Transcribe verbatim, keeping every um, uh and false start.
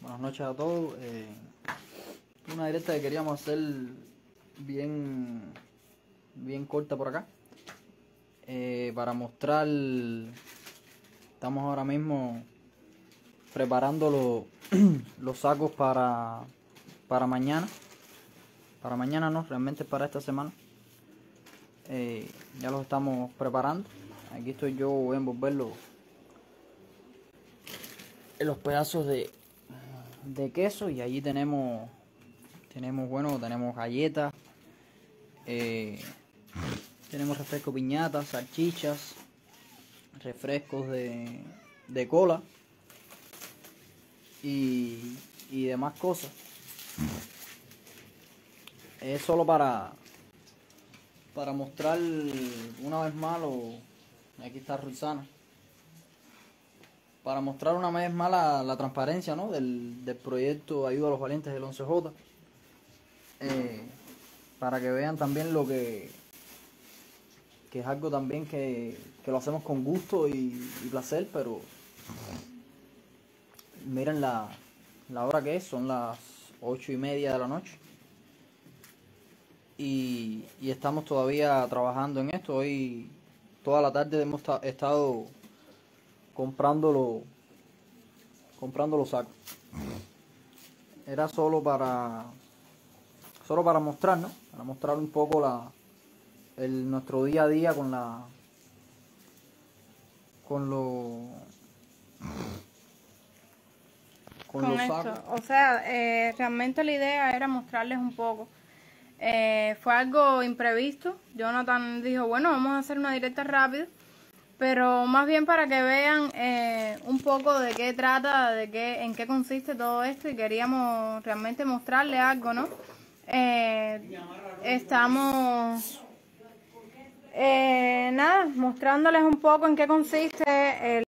Buenas noches a todos. Eh, una directa que queríamos hacer bien, bien corta por acá. Eh, para mostrar, estamos ahora mismo preparando los, los sacos para, para mañana. Para mañana no, realmente para esta semana. Eh, ya los estamos preparando. Aquí estoy yo, voy a envolverlo en los pedazos de, de queso, y allí tenemos tenemos bueno tenemos galletas, eh, tenemos refresco piñata, salchichas, refrescos de, de cola y, y demás cosas. Es solo para para mostrar una vez más lo, aquí está Rosana, para mostrar una vez más la, la transparencia, ¿no? del, del proyecto Ayuda a los Valientes del once J, eh, para que vean también lo que que es algo también que, que lo hacemos con gusto y, y placer. Pero miren la, la hora que es, son las ocho y media de la noche y, y estamos todavía trabajando en esto. Hoy toda la tarde hemos estado comprándolo comprando los sacos. Era solo para solo para mostrar, ¿no? Para mostrar un poco la el nuestro día a día con la con lo con, con los esto. sacos. O sea, eh, realmente la idea era mostrarles un poco. Eh, fue algo imprevisto. Jonathan dijo, bueno, vamos a hacer una directa rápida, pero más bien para que vean eh, un poco de qué trata, de qué, en qué consiste todo esto, y queríamos realmente mostrarle algo, ¿no? Eh, estamos, eh, nada, mostrándoles un poco en qué consiste el